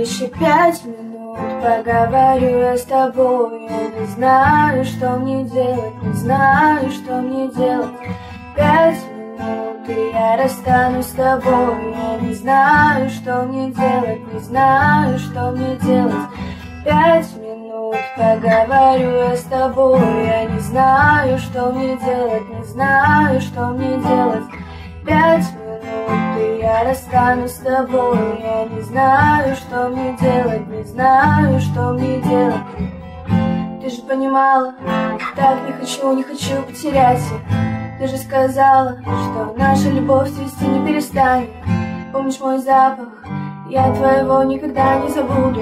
Еще 5 минут поговорю я с тобой. Я не знаю, что мне делать, не знаю, что мне делать. 5 минут, и я расстанусь с тобой. Я не знаю, что мне делать, не знаю, что мне делать. 5 минут поговорю я с тобой. Я не знаю, что мне делать, не знаю, что мне делать. 5 минут, и я расстанусь с тобой. Я не знаю, что мне делать, не знаю, что мне делать. Ты же понимала, так не хочу потерять я. Ты же сказала, что наша любовь цвести не перестанет. Помнишь мой запах, я твоего никогда не забуду.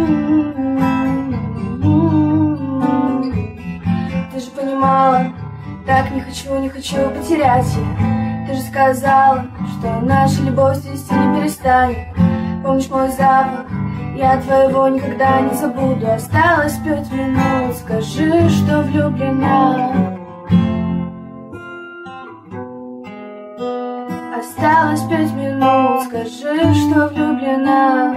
Ты же понимала, так не хочу потерять я. Ты же сказала, что наша любовь цвести не перестанет. Помнишь мой запах, я твоего никогда не забуду. Осталось 5 минут, скажи, что влюблена. Осталось 5 минут, скажи, что влюблена.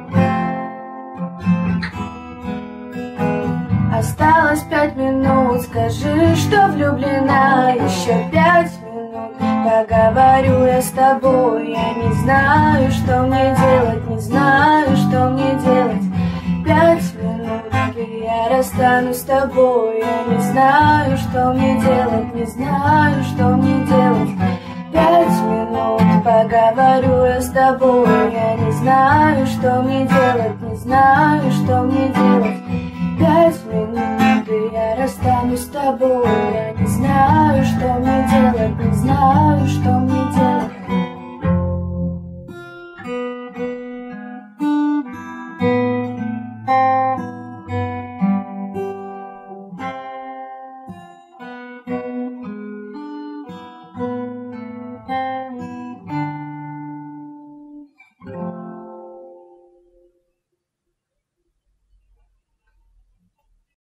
Осталось 5 минут, скажи, что влюблена. Еще 5 минут поговорю я с тобой. Я не знаю, что мне делать, не знаю, что мне делать. 5 минут, и я расстанусь с тобой. Я не знаю, что мне делать, не знаю, что мне делать. 5 минут поговорю я с тобой. Я не знаю, что мне делать, не знаю, что мне делать. 5 минут, и я расстанусь с тобой. Я не знаю, что мне делать, не знаю, что мне делать.